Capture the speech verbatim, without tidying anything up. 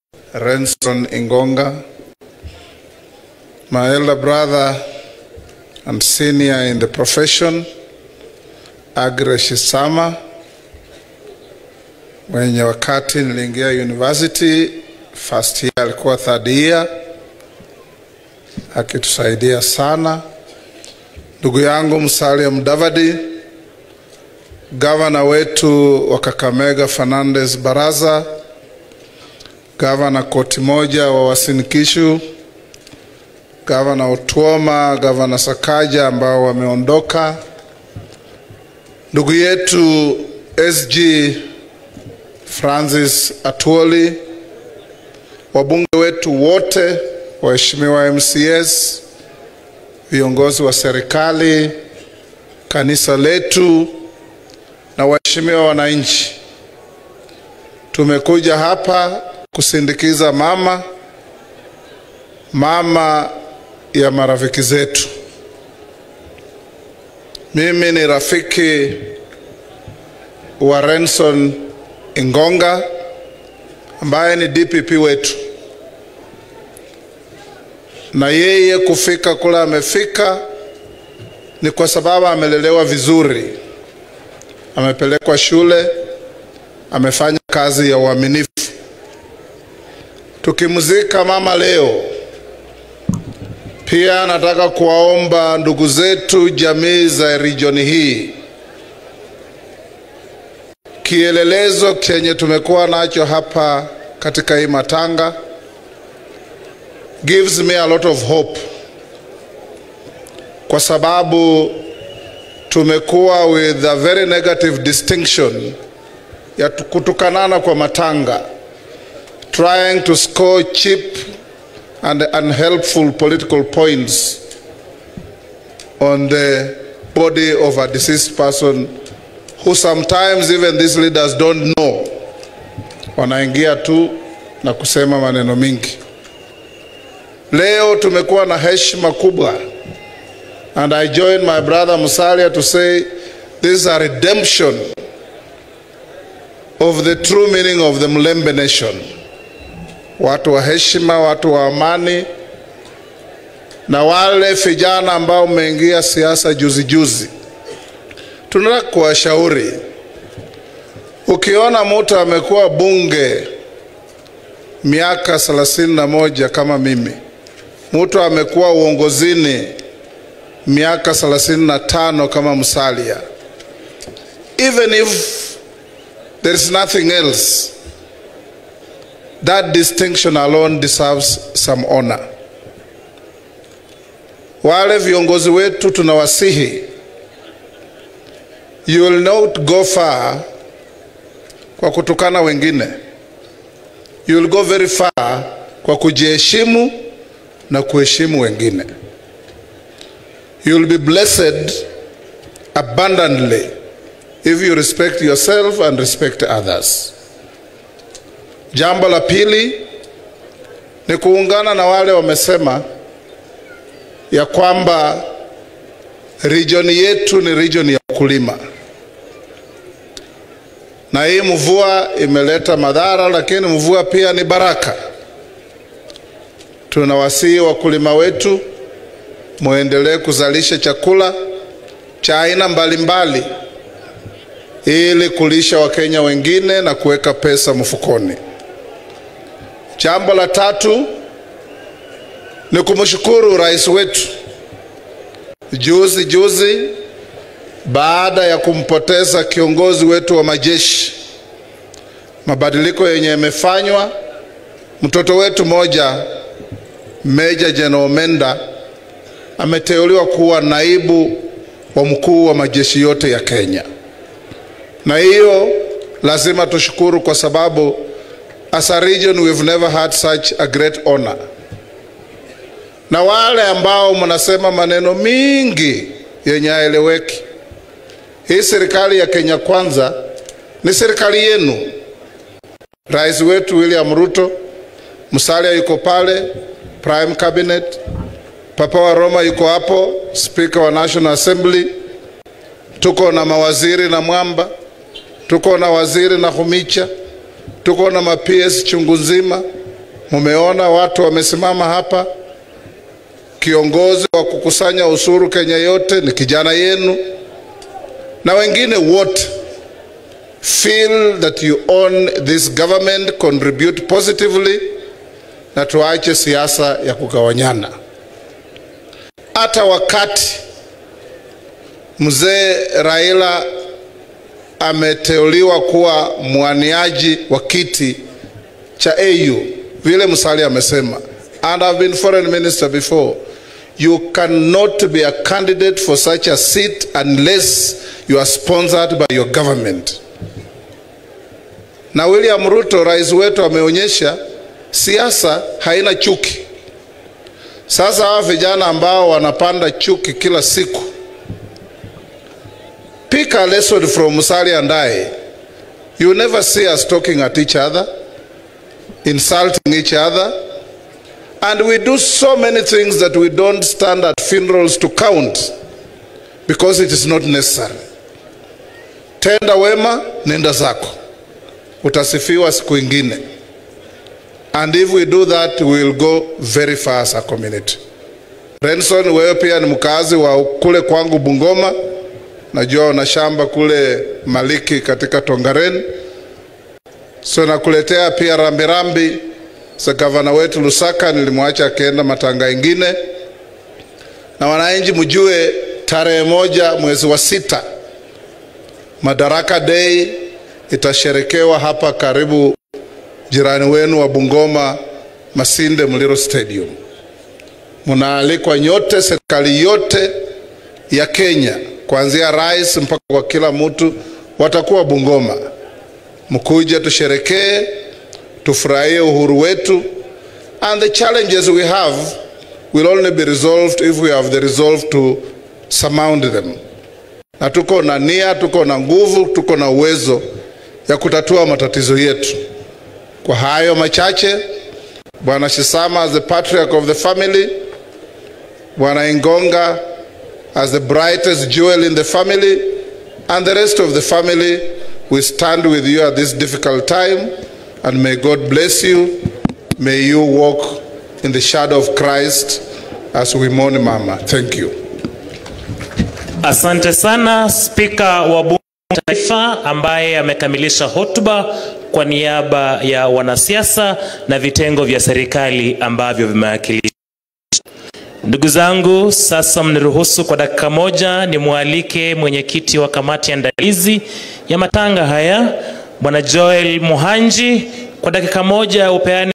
Renson Ingonga, my elder brother and senior in the profession, Agre Shisama, mwenye wakati niliingia university, first year alikuwa third year, akitusaidia sana. Ndugu yangu Musalia Mudavadi, Governor wetu wa Kakamega Fernandez Baraza, Governor Koti moja wa Uasin Gishu, Governor Otuoma, Governor Sakaja ambao wameondoka, ndugu yetu S G Francis Atwoli, wabunge wetu wote, waheshimiwa M C S, viongozi wa serikali, kanisa letu na waheshimiwa wananchi. Tumekuja hapa kusindikiza mama, mama ya marafiki zetu. Mimi ni rafiki wa Renson Ingonga ambaye ni D P P wetu, na yeye kufika kula amefika ni kwa sababu amelelewa vizuri, amepelekwa shule, amefanya kazi ya uaminifu. Tukimuzika mama leo, pia nataka kuwaomba ndugu zetu jamii za region hii, kielelezo chenye tumekuwa nacho hapa katika hii matanga gives me a lot of hope, kwa sababu tumekuwa with a very negative distinction ya kutukanana kwa matanga, trying to score cheap and unhelpful political points on the body of a deceased person who sometimes even these leaders don't know. Wanaingia tu na kusema maneno mingi. Leo tumekuwa na heshima kubwa, and I join my brother Musalia to say this is a redemption of the true meaning of the Mlembe nation. Watu wa heshima, watu wa amani, na wale vijana ambao umeingia siasa juzi juzi, tunataka kuwashauri, ukiona mtu amekuwa bunge miaka thelathini na moja kama mimi, mtu amekuwa uongozini miaka thelathini na tano kama Musalia, even if there is nothing else, that distinction alone deserves some honor. Wale viongozi wetu tunawasihi, you will not go far kwa kutukana wengine. You will go very far kwa kujiheshimu na kuheshimu wengine. You will be blessed abundantly if you respect yourself and respect others. Jambo la pili ni kuungana na wale wamesema ya kwamba region yetu ni region ya ukulima, na hii mvua imeleta madhara, lakini mvua pia ni baraka. Tunawasihi wakulima wetu muendelee kuzalisha chakula cha aina mbalimbali ili kulisha Wakenya wengine na kuweka pesa mfukoni. Jambo la tatu ni kumshukuru rais wetu. Juzi juzi baada ya kumpoteza kiongozi wetu wa majeshi, mabadiliko yenye yamefanywa, mtoto wetu moja Meja General Menda ameteuliwa kuwa naibu wa mkuu wa majeshi yote ya Kenya. Na hiyo lazima tushukuru, kwa sababu as a region we've never had such a great honor. Na wale ambao mnasema maneno mingi yenye haeleweki, hii serikali ya Kenya Kwanza ni serikali yenu. Rais wetu William Ruto, Musalia yuko pale, Prime Cabinet, Papa wa Roma yuko hapo, Speaker wa National Assembly, tuko na mawaziri na Mwamba, tuko na waziri na Humicha, tuko na ma P S chungu nzima, Mumeona watu wamesimama hapa. Kiongozi wa kukusanya ushuru Kenya yote ni kijana yenu, na wengine wote. Feel that you own this government, contribute positively, na tuache siasa ya kugawanyana. Hata wakati mzee Raila ameteuliwa kuwa mwaniaji wa kiti cha A U, vile Musalia amesema, and I've been foreign minister before, you cannot be a candidate for such a seat unless you are sponsored by your government. Na William Ruto, rais wetu, ameonyesha siasa haina chuki. Sasa hawa vijana ambao wanapanda chuki kila siku, pick a lesson from Musalia and I. You never see us talking at each other, insulting each other, and we do so many things that we don't stand at funerals to count because it is not necessary. Tenda wema, nenda zako, utasifiwa siku ingine. And if we do that, we will go very far as a community. Renson, wewe pia ni mkazi wa kule kwangu Bungoma. Najua una shamba kule Maliki katika Tongaren. So nakuletea pia rambirambi za gavana wetu Lusaka, nilimwacha akaenda matanga ingine. Na wananchi mjue tarehe moja mwezi wa sita, Madaraka Day itasherekewa hapa karibu jirani wenu wa Bungoma, Masinde Muliro Stadium. Munaalikwa nyote, serikali yote ya Kenya, kuanzia rais mpaka kwa kila mtu, watakuwa Bungoma. Mkuje tusherekee, tufurahie uhuru wetu, and the challenges we have will only be resolved if we have the resolve to surmount them. Na tuko na nia, tuko na nguvu, tuko na uwezo ya kutatua matatizo yetu. Kwa hayo machache, Bwana Shisama as the patriarch of the family, Bwana Ingonga as the brightest jewel in the family, and the rest of the family, we stand with you at this difficult time, and may God bless you. May you walk in the shadow of Christ as we mourn Mama. Thank you. Asante sana Speaker wa Bunge la Taifa ambaye amekamilisha hotuba kwa niaba ya wanasiasa na vitengo vya serikali ambavyo vimewakilisha. Ndugu zangu, sasa mniruhusu kwa dakika moja nimwalike mwenyekiti wa kamati ya andalizi ya matanga haya, Bwana Joel Muhanji, kwa dakika moja upeane